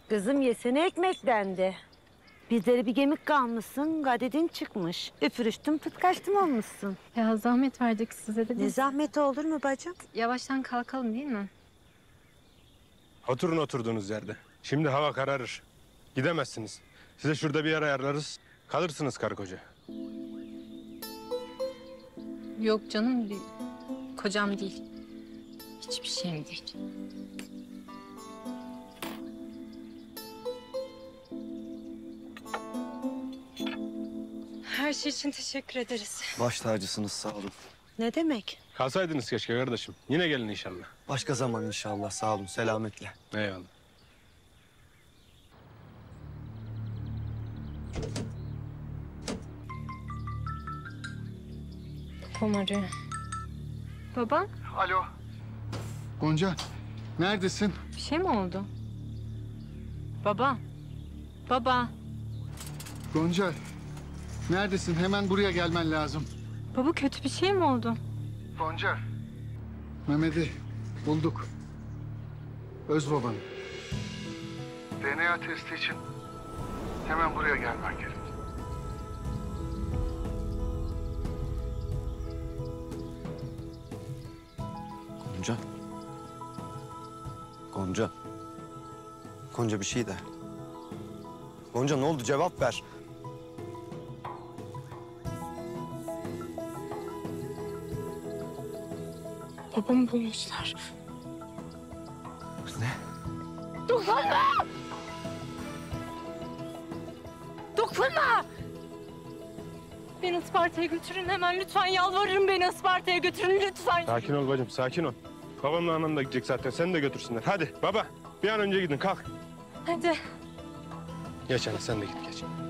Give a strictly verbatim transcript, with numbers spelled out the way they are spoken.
Kızım yesene ekmeklendi. Bizleri bir gemik kalmışsın, gadedin çıkmış. Üpürüştüm, tutkaçtım olmuşsun. Ya zahmet verdik size de. Ne Biz zahmeti olur mu bacım? yavaştan kalkalım değil mi? Oturun oturduğunuz yerde. Şimdi hava kararır. Gidemezsiniz. Size şurada bir yer ayarlarız. Kalırsınız karı koca. Yok canım, bir kocam değil. Hiçbir şeyim değil. Her şey için teşekkür ederiz. Baş tacısınız, sağ olun. Ne demek? Kalsaydınız keşke kardeşim. Yine gelin inşallah. Başka zaman inşallah, sağ olun, selametle. Eyvallah. Babam arıyor. Baba, Alo. Gonca, neredesin? bir şey mi oldu? Baba, baba. Gonca, neredesin? Hemen buraya gelmen lazım. Baba kötü bir şey mi oldu? Gonca. Mehmet'i bulduk. Öz babanı. D N A testi için hemen buraya gelmen gerek. Gonca. Gonca. Gonca bir şey de. Gonca ne oldu? Cevap ver. Babamı bulmuşlar. Ne? Dokunma! Dokunma! Beni Isparta'ya götürün hemen lütfen, yalvarırım, beni Isparta'ya götürün lütfen. Sakin ol bacım, sakin ol. Babamla anam da gidecek zaten. Seni de götürsünler. Hadi baba, bir an önce gidin. Kalk. Hadi. Geç ana, sen de git geç.